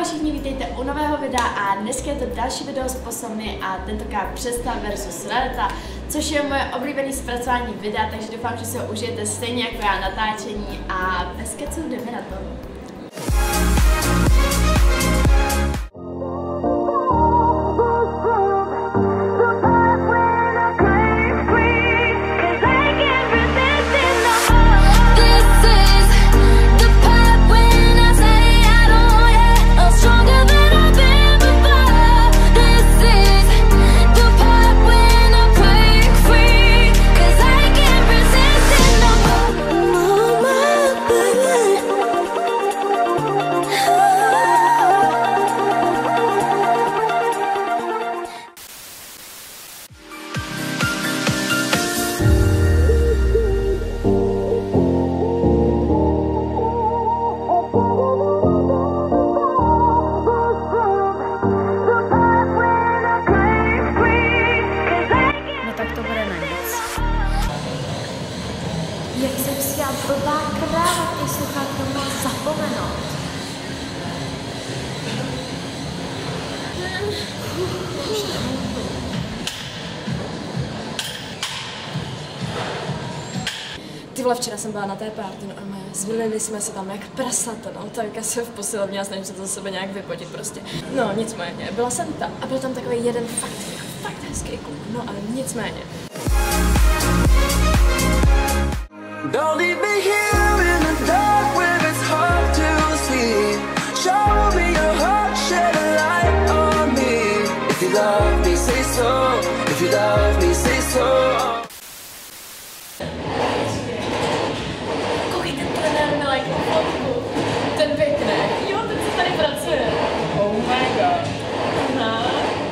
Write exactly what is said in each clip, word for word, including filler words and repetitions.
všichni, vítejte u nového videa a dneska je to další video z poslovny a tentokrát představ versus realita, což je moje oblíbené zpracování videa, takže doufám, že si ho užijete stejně jako já natáčení a bez keců jdeme na to. Jak jsem si já blbá kráva, ty sluchátka má zapomenout. Ty vole, včera jsem byla na té party, no a my zvylili jsme se tam jak prasata, no, tak já jsem v posilovně a snažím se to za sebe nějak vypotit prostě. No, nicméně, byla jsem tam a byl tam takový jeden fakt, fakt hezký kluk, no ale nicméně. Don't leave me here in the dark where it's hard to see. Show me your heart, shed a light on me. If you love me, say so. If you love me, say so. Koukej, ten trenér mi like fotku. Ten pěkný. Jo, ten se tady pracuje. Oh my god. Aha.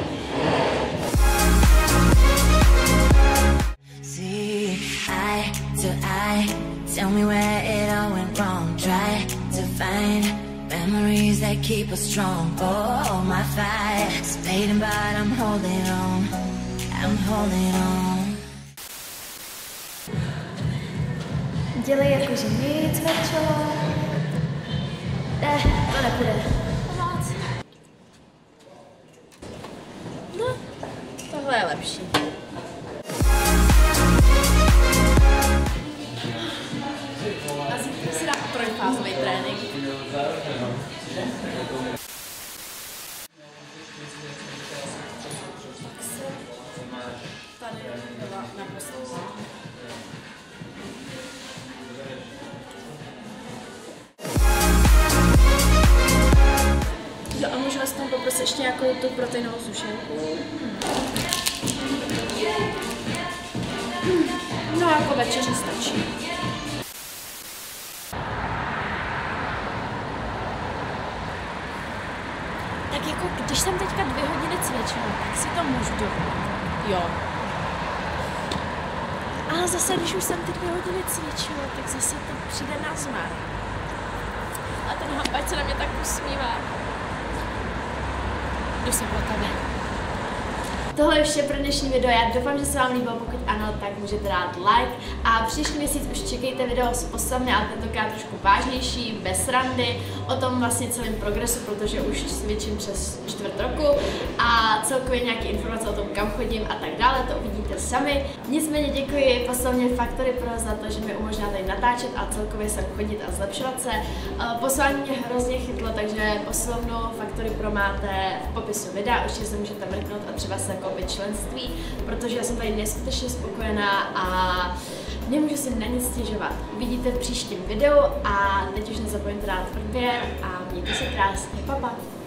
See, eye to eye, tell me where it all went wrong. Try to find memories that keep us strong. Oh, my fight's fading, but I'm holding on. I'm holding on. Dělej jako, že nic, Verčo. Ne, to nepůjde. Pomoc. No, tohle je lepší. A zítra si dám trojfázový trénink. Tady byla naposledy. Jo, a můžu vás tam poprosit ještě nějakou tu proteinovou sušenku? No, jako večeři stačí. Tak jako, když jsem teďka dvě hodiny cvičila, tak si to můžu dovolit. Jo. Ale zase, když už jsem ty dvě hodiny cvičila, tak zase to přijde na zmar. A ten hampač se na mě tak usmívá. Jdu se po tebe. Tohle je vše pro dnešní video, já doufám, že se vám líbilo, pokud ano, tak můžete dát like a příští měsíc už čekejte video z posledné, ale tentokrát trošku vážnější, bez randy, o tom vlastně celém progresu, protože už cvičím přes čtvrt roku a celkově nějaké informace o tom, kam chodím a tak dále, to uvidíte sami. Nicméně děkuji poslovně Factory Pro za to, že mi umožnila tady natáčet a celkově sem chodit a zlepšovat se. Poslání mě hrozně chytlo, takže poslovnu Factory Pro máte v popisu videa, určitě se můžete mrknout a třeba se koupit členství, protože já jsem tady neskutečně spokojená a nemůžu si na nic stěžovat. Uvidíte v příštím videu a teď už nezapomeňte dát odběr a mějte se krásně. Pa, pa.